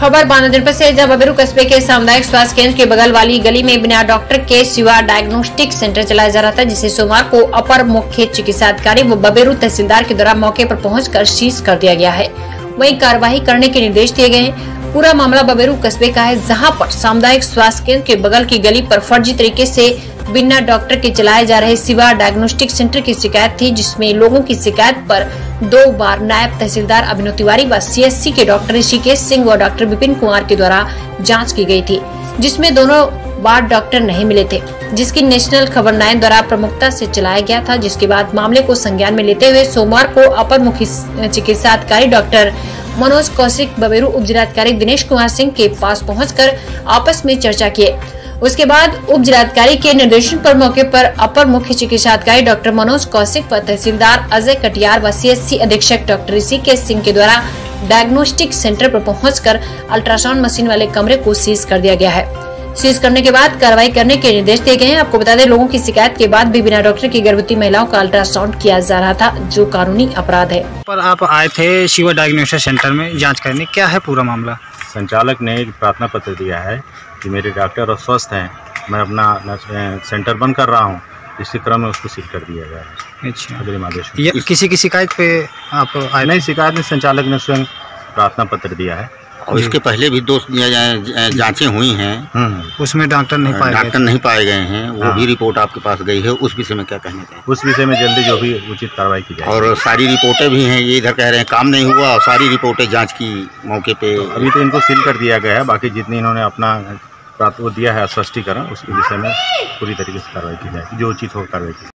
खबर बांदा जनपद से, जब बबेरू कस्बे के सामुदायिक स्वास्थ्य केंद्र के बगल वाली गली में बिना डॉक्टर के सिवा डायग्नोस्टिक सेंटर चलाया जा रहा था, जिसे सोमवार को अपर मुख्य चिकित्सा अधिकारी व बबेरू तहसीलदार के द्वारा मौके पर पहुंचकर सीज कर दिया गया है। वहीं कार्रवाई करने के निर्देश दिए गए हैं। पूरा मामला बबेरू कस्बे का है, जहां पर सामुदायिक स्वास्थ्य केंद्र के बगल की गली पर फर्जी तरीके से बिना डॉक्टर के चलाए जा रहे सिवा डायग्नोस्टिक सेंटर की शिकायत थी, जिसमें लोगों की शिकायत पर 2 बार नायब तहसीलदार अभिनव तिवारी व CSC के डॉक्टर ऋषिकेश सिंह व डॉक्टर विपिन कुमार के द्वारा जांच की गई थी, जिसमें दोनों बार डॉक्टर नहीं मिले थे, जिसकी नेशनल खबर 9 द्वारा प्रमुखता से चलाया गया था। जिसके बाद मामले को संज्ञान में लेते हुए सोमवार को अपर मुख्य चिकित्सा अधिकारी डॉक्टर मनोज कौशिक, बबेरू उप जिलाधिकारी दिनेश कुमार सिंह के पास पहुंचकर आपस में चर्चा किए। उसके बाद उप जिलाधिकारी के निर्देशन पर मौके पर अपर मुख्य चिकित्सा अधिकारी डॉक्टर मनोज कौशिक व तहसीलदार अजय कटियार व CSC अधीक्षक डॉक्टर ऋषिकेश सिंह के द्वारा डायग्नोस्टिक सेंटर पर पहुंचकर अल्ट्रासाउंड मशीन वाले कमरे को सीज कर दिया गया है। सीज करने के बाद कार्रवाई करने के निर्देश दिए गए हैं। आपको बता दें, लोगों की शिकायत के बाद भी बिना डॉक्टर की गर्भवती महिलाओं का अल्ट्रासाउंड किया जा रहा था, जो कानूनी अपराध है। पर आप आए थे शिवा डायग्नोस्टिक सेंटर में जांच करने, क्या है पूरा मामला? संचालक ने एक प्रार्थना पत्र दिया है कि मेरे डॉक्टर और स्वस्थ हैं, मैं अपना सेंटर बंद कर रहा हूं, इसी क्रम में उसको सील कर दिया गया है। अच्छा, अग्रिम आदेश ये किसी की शिकायत पे आप आए? नहीं, शिकायत में संचालक ने स्वयं प्रार्थना पत्र दिया है और इसके पहले भी 2 जांचें हुई हैं, उसमें डॉक्टर नहीं पाए गए हैं। वो भी रिपोर्ट आपके पास गई है, उस विषय में क्या कहना चाहिए? उस विषय में जल्दी जो भी उचित कार्रवाई की जाए। और सारी रिपोर्टें भी हैं, ये इधर कह रहे हैं काम नहीं हुआ, और सारी रिपोर्टें जांच की मौके पे। अभी तो इनको सील कर दिया गया है, बाकी जितनी इन्होंने अपना प्राप्त वो दिया है स्पष्टीकरण, उसके विषय में पूरी तरीके से कार्रवाई की जाए, जो उचित हो कार्रवाई की जाए।